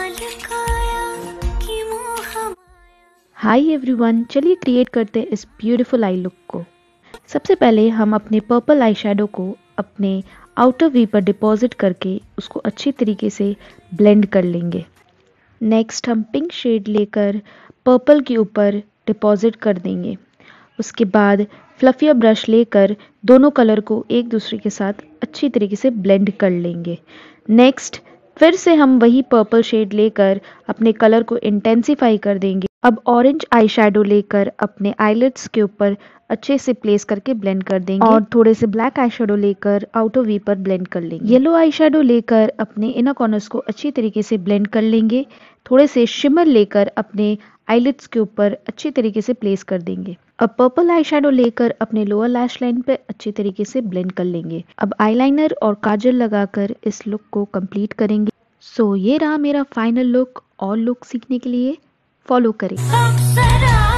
Hi everyone, चलिए create करते हैं इस ब्यूटीफुल आई लुक को। सबसे पहले हम अपने पर्पल आई शेडो को अपने आउटर वी पर डिपॉजिट करके उसको अच्छी तरीके से ब्लेंड कर लेंगे। नेक्स्ट हम पिंक शेड लेकर पर्पल के ऊपर डिपॉजिट कर देंगे। उसके बाद फ्लफिया ब्रश लेकर दोनों कलर को एक दूसरे के साथ अच्छी तरीके से ब्लेंड कर लेंगे। नेक्स्ट फिर से हम वही पर्पल शेड लेकर अपने कलर को इंटेंसिफाई कर देंगे। अब ऑरेंज आई शेडो लेकर अपने आईलिड्स के ऊपर अच्छे से प्लेस करके ब्लेंड कर देंगे और थोड़े से ब्लैक आई शेडो लेकर आउटर वी पर ब्लेंड कर लेंगे। येलो आई शेडो लेकर अपने इनर कॉर्नर्स को अच्छी तरीके से ब्लेंड कर लेंगे। थोड़े से शिमर लेकर अपने आईलिड्स के ऊपर अच्छी तरीके से प्लेस कर देंगे। अब पर्पल आई शेडो लेकर अपने लोअर लैश लाइन पे अच्छी तरीके से ब्लेंड कर लेंगे। अब आईलाइनर और काजल लगाकर इस लुक को कंप्लीट करेंगे। सो ये रहा मेरा फाइनल लुक। और लुक सीखने के लिए फॉलो करें।